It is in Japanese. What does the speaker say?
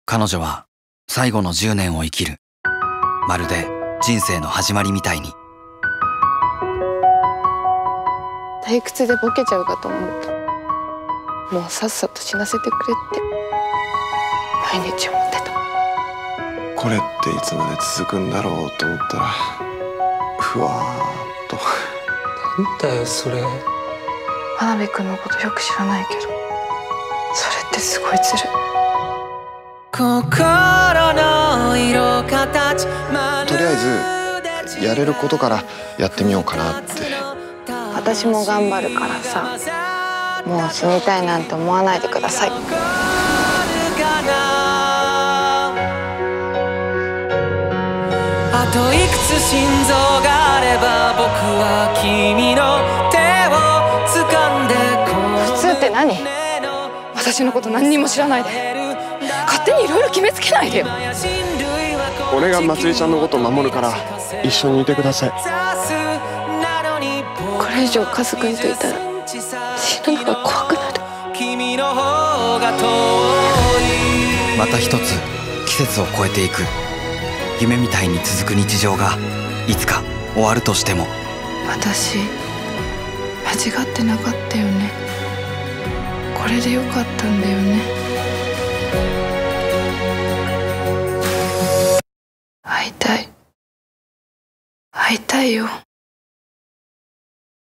彼女は最後の10年を生きる。まるで人生の始まりみたいに。 退屈でボケちゃうかと思うと、もうさっさと死なせてくれって毎日思ってた。 これっていつまで続くんだろうと思ったら、ふわーっと。 なんだよそれ。 真鍋君のことよく知らないけど、それってすごいずるい。 心の色形、 とりあえずやれることからやってみようかなって。 私も頑張るからさ、もう死にたいなんて思わないでください。 あといくつ心臓があれば僕は君の手を掴んで普通って何？私のこと何にも知らないで勝手にいろいろ決めつけないでよ。 俺がまつりちゃんのこと守るから一緒にいてください。 これ以上カズ君といたら死ぬのが怖くなる。 また一つ季節を越えていく夢みたいに続く日常がいつか終わるとしても、 私間違ってなかったよね。これでよかったんだよね。会いたいよ。